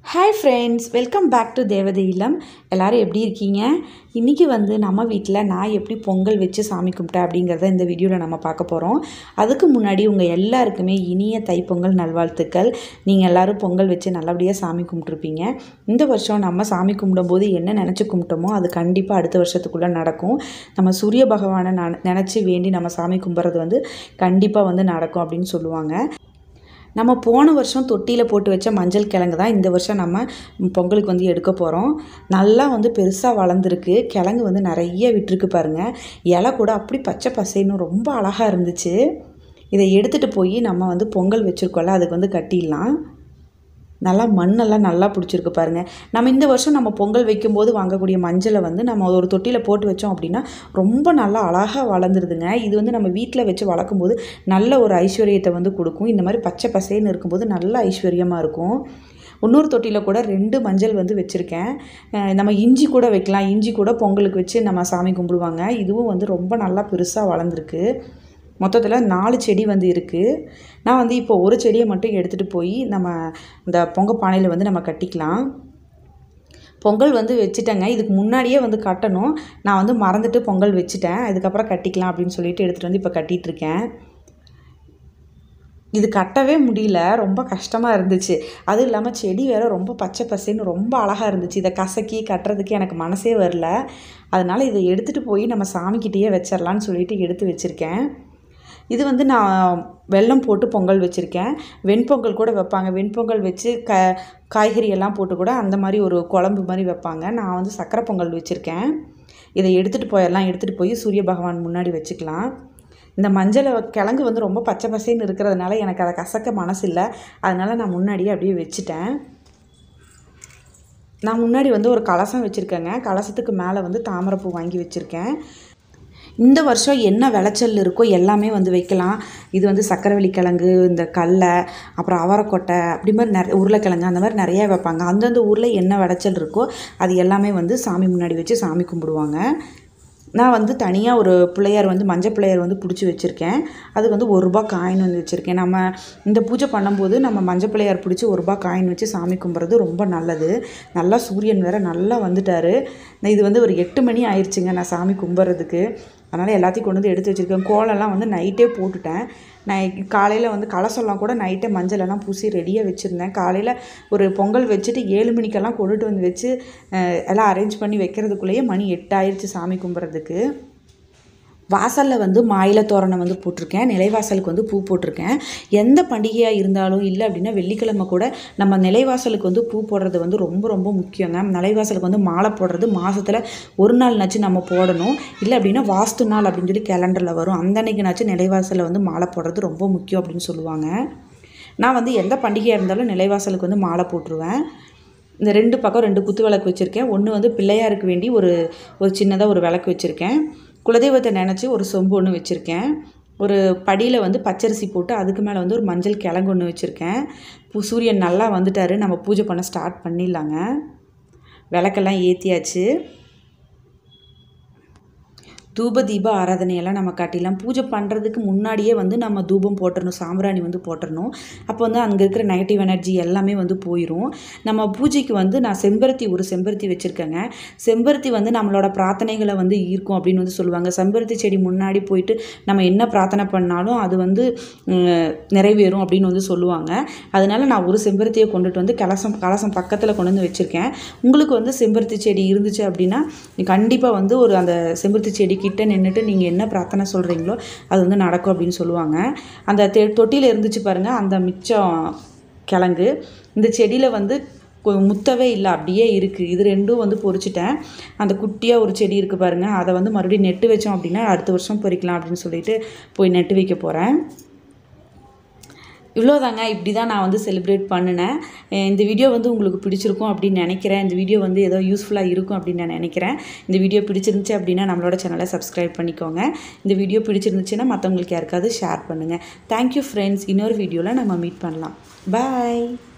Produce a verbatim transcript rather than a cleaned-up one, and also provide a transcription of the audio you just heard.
Hi friends, welcome back to தேவதை இல்லம். எல்லாரும் எப்படி இருக்கீங்க? இன்னைக்கு வந்து நம்ம வீட்ல நான் எப்படி பொங்கல் வச்சு சாமி கும்பிட்டேன் அப்படிங்கறத இந்த வீடியோல நம்ம பார்க்க போறோம். அதுக்கு முன்னாடி உங்க எல்லாருக்குமே இனிய தைப்பொங்கல் நல்வாழ்த்துக்கள். நீங்க எல்லாரும் பொங்கல் வச்சு நல்லபடியா சாமி கும்பிட்டுருப்பீங்க. இந்த வருஷம் நம்ம சாமி கும்பிடும்போது என்ன நினைச்சு கும்பிட்டோமோ அது கண்டிப்பா அடுத்த வருஷத்துக்குள்ள நடக்கும். நம்ம சூரிய பகவானை நினைச்சு வேண்டி நம்ம சாமி கும்பிடுறது வந்து கண்டிப்பா வந்து நடக்கும் அப்படின்னு சொல்லுவாங்க. நம்ம போன வருஷம் தொட்டியில போட்டு வச்ச மஞ்சள் கிழங்கு தான் இந்த வருஷம் நம்ம பொங்கலுக்கு வந்து எடுக்க போகிறோம். நல்லா வந்து பெருசாக வளர்ந்துருக்கு. கிழங்கு வந்து நிறைய விட்டுருக்கு பாருங்கள். இலை கூட அப்படி பச்சை பசேன்னு ரொம்ப அழகாக இருந்துச்சு. இதை எடுத்துகிட்டு போய் நம்ம வந்து பொங்கல் வச்சுருக்கோம்ல அதுக்கு வந்து கட்டிடலாம். நல்லா மண்ணெல்லாம் நல்லா பிடிச்சிருக்கு பாருங்கள். நம்ம இந்த வருஷம் நம்ம பொங்கல் வைக்கும்போது வாங்கக்கூடிய மஞ்சளை வந்து நம்ம ஒரு தொட்டியில் போட்டு வச்சோம் அப்படின்னா ரொம்ப நல்லா அழகாக வளர்ந்துருதுங்க. இது வந்து நம்ம வீட்டில் வச்சு வளர்க்கும்போது நல்ல ஒரு ஐஸ்வர்யத்தை வந்து கொடுக்கும். இந்த மாதிரி பச்சை பசேன்னு இருக்கும்போது நல்ல ஐஸ்வர்யமாக இருக்கும். இன்னொரு தொட்டியில் கூட ரெண்டு மஞ்சள் வந்து வச்சுருக்கேன். நம்ம இஞ்சி கூட வைக்கலாம். இஞ்சி கூட பொங்கலுக்கு வச்சு நம்ம சாமி கும்பிடுவாங்க. இதுவும் வந்து ரொம்ப நல்லா பெருசாக வளர்ந்துருக்கு. மொத்தத்தில் நாலு செடி வந்து இருக்குது. நான் வந்து இப்போ ஒரு செடியை மட்டும் எடுத்துகிட்டு போய் நம்ம இந்த பொங்கல் பானையில் வந்து நம்ம கட்டிக்கலாம். பொங்கல் வந்து வச்சுட்டேங்க. இதுக்கு முன்னாடியே வந்து கட்டணும். நான் வந்து மறந்துட்டு பொங்கல் வச்சுட்டேன். இதுக்கப்புறம் கட்டிக்கலாம் அப்படின்னு சொல்லிட்டு எடுத்துகிட்டு வந்து இப்போ கட்டிகிட்ருக்கேன். இது கட்டவே முடியல. ரொம்ப கஷ்டமாக இருந்துச்சு. அதுவும் இல்லாமல் செடி வேறு ரொம்ப பச்சை பசேன்னு ரொம்ப அழகாக இருந்துச்சு. இதை கசக்கி கட்டுறதுக்கு எனக்கு மனசே வரல. அதனால் இதை எடுத்துகிட்டு போய் நம்ம சாமிக்கிட்டேயே வச்சிடலான்னு சொல்லிட்டு எடுத்து வச்சுருக்கேன். இது வந்து நான் வெல்லம் போட்டு பொங்கல் வச்சுருக்கேன். வெண்பொங்கல் கூட வைப்பாங்க. வெண்பொங்கல் வச்சு க காய்கறி எல்லாம் போட்டு கூட அந்த மாதிரி ஒரு குழம்பு மாதிரி வைப்பாங்க. நான் வந்து சக்கரை பொங்கல் வச்சுருக்கேன். இதை எடுத்துகிட்டு போயிடலாம். எடுத்துகிட்டு போய் சூரிய பகவான் முன்னாடி வச்சுக்கலாம். இந்த மஞ்சளை கிழங்கு வந்து ரொம்ப பச்சை பசேன்னு இருக்கிறதுனால எனக்கு அதை கசக்க மனசு இல்லை. அதனால் நான் முன்னாடியே அப்படியே வச்சுட்டேன். நான் முன்னாடி வந்து ஒரு கலசம் வச்சுருக்கேங்க. கலசத்துக்கு மேலே வந்து தாமரைப்பூ வாங்கி வச்சுருக்கேன். இந்த வருஷம் என்ன விளைச்சல் இருக்கோ எல்லாமே வந்து வைக்கலாம். இது வந்து சக்கரவள்ளி கிழங்கு, இந்த கடலை, அப்புறம் அவரைக்கொட்டை, அப்படி மாதிரி நிறைய உருளைக்கிழங்கு அந்த மாதிரி நிறையா வைப்பாங்க. அந்தந்த ஊரில் என்ன விளைச்சல் இருக்கோ அது எல்லாமே வந்து சாமி முன்னாடி வச்சு சாமி கும்பிடுவாங்க. நான் வந்து தனியாக ஒரு பிள்ளையார் வந்து மஞ்சள் பிள்ளையார் வந்து பிடிச்சி வச்சுருக்கேன். அதுக்கு வந்து ஒரு ரூபா காயின் வந்து வச்சுருக்கேன். நம்ம இந்த பூஜை பண்ணும்போது நம்ம மஞ்சள் பிள்ளையார் பிடிச்சி ஒரு ரூபா காயின் வச்சு சாமி கும்பிட்றது ரொம்ப நல்லது. நல்லா சூரியன் வேறு நல்லா வந்துட்டார். இது வந்து ஒரு எட்டு மணி ஆயிடுச்சுங்க நான் சாமி கும்பிட்றதுக்கு. அதனால் எல்லாத்தையும் கொண்டு வந்து எடுத்து வச்சுருக்கேன். கோலம்லாம் வந்து நைட்டே போட்டுட்டேன். நான் காலையில் வந்து கலசம்லாம் கூட நைட்டே மஞ்சளெல்லாம் பூசி ரெடியாக வச்சுருந்தேன். காலையில் ஒரு பொங்கல் வச்சுட்டு ஏழு மணிக்கெல்லாம் கொண்டுட்டு வந்து வச்சு எல்லாம் அரேஞ்ச் பண்ணி வைக்கிறதுக்குள்ளேயே மணி எட்டாயிடுச்சு சாமி கும்பிட்றதுக்கு. வாசலில் வந்து மாயிலை தோரணம் வந்து போட்டிருக்கேன். நிலைவாசலுக்கு வந்து பூ போட்டிருக்கேன். எந்த பண்டிகையாக இருந்தாலும் இல்லை அப்படின்னா வெள்ளிக்கிழமை கூட நம்ம நிலைவாசலுக்கு வந்து பூ போடுறது வந்து ரொம்ப ரொம்ப முக்கியங்க. நிலைவாசலுக்கு வந்து மாலை போடுறது மாதத்தில் ஒரு நாள் நாச்சு நம்ம போடணும். இல்லை அப்படின்னா வாஸ்து நாள் அப்படின்னு சொல்லி கேலண்டரில் வரும். அந்த அன்னைக்குனாச்சும் நிலைவாசலில் வந்து மாலை போடுறது ரொம்ப முக்கியம் அப்படின்னு சொல்லுவாங்க. நான் வந்து எந்த பண்டிகையாக இருந்தாலும் நிலைவாசலுக்கு வந்து மாலை போட்டுருவேன். இந்த ரெண்டு பக்கம் ரெண்டு குத்து விளக்கு வச்சுருக்கேன். ஒன்று வந்து பிள்ளையாருக்கு வேண்டி ஒரு ஒரு சின்னதாக ஒரு விளக்கு வச்சுருக்கேன். குலதெய்வத்தை நினச்சி ஒரு சொம்பு ஒன்று வச்சுருக்கேன். ஒரு படியில் வந்து பச்சரிசி போட்டு அதுக்கு மேலே வந்து ஒரு மஞ்சள் கிழங்கு ஒன்று வச்சுருக்கேன். பூ சூரியன் நல்லா வந்துட்டார். நம்ம பூஜை பண்ண ஸ்டார்ட் பண்ணிடலாங்க. விளக்கெல்லாம் ஏற்றியாச்சு. தூப தீப ஆராதனையெல்லாம் நம்ம காட்டிடலாம். பூஜை பண்ணுறதுக்கு முன்னாடியே வந்து நம்ம தூபம் போட்டுடணும். சாம்பிராணி வந்து போட்டுடணும். அப்போ வந்து அங்கே இருக்கிற நெகட்டிவ் எனர்ஜி எல்லாமே வந்து போயிடும். நம்ம பூஜைக்கு வந்து நான் செம்பருத்தி ஒரு செம்பருத்தி வச்சுருக்கேங்க. செம்பருத்தி வந்து நம்மளோட பிரார்த்தனைகளை வந்து ஈர்க்கும் அப்படின்னு வந்து சொல்லுவாங்க. செம்பருத்தி செடி முன்னாடி போயிட்டு நம்ம என்ன பிரார்த்தனை பண்ணாலும் அது வந்து நிறைவேறும் அப்படின்னு வந்து சொல்லுவாங்க. அதனால் நான் ஒரு செம்பருத்தியை கொண்டுட்டு வந்து கலசம் கலசம் பக்கத்தில் கொண்டு வந்து வச்சுருக்கேன். உங்களுக்கு வந்து செம்பருத்தி செடி இருந்துச்சு அப்படின்னா கண்டிப்பாக வந்து ஒரு அந்த செம்பருத்தி செடிக்கு கிட்ட நின்றுட்டு நீங்கள் என்ன பிரார்த்தனை சொல்கிறீங்களோ அது வந்து நடக்கும் அப்படின்னு சொல்லுவாங்க. அந்த தொட்டியில் இருந்துச்சு பாருங்கள் அந்த மிச்சம் கிழங்கு. இந்த செடியில் வந்து முத்தவே இல்லை அப்படியே இருக்குது. இது ரெண்டும் வந்து பொறிச்சிட்டேன். அந்த குட்டியாக ஒரு செடி இருக்குது பாருங்கள் அதை வந்து மறுபடியும் நெட்டு வச்சோம் அப்படின்னா அடுத்த வருஷம் பொறிக்கலாம் அப்படின்னு சொல்லிட்டு போய் நெட்டு வைக்க போகிறேன். இவ்வளோதாங்க. இப்படி தான் நான் வந்து செலிப்ரேட் பண்ணினேன். இந்த வீடியோ வந்து உங்களுக்கு பிடிச்சிருக்கும் அப்படின்னு நினைக்கிறேன். இந்த வீடியோ வந்து ஏதோ யூஸ்ஃபுல்லாக இருக்கும் அப்படின்னு நான் நினைக்கிறேன். இந்த வீடியோ பிடிச்சிருந்துச்சு அப்படின்னா நம்மளோட சேனலை சப்ஸ்கிரைப் பண்ணிக்கோங்க. இந்த வீடியோ பிடிச்சிருந்துச்சுன்னா மற்றவங்களுக்கு யாருக்காவது ஷேர் பண்ணுங்கள். Thank you friends. இன்னொரு வீடியோவில் நம்ம மீட் பண்ணலாம். பாய்.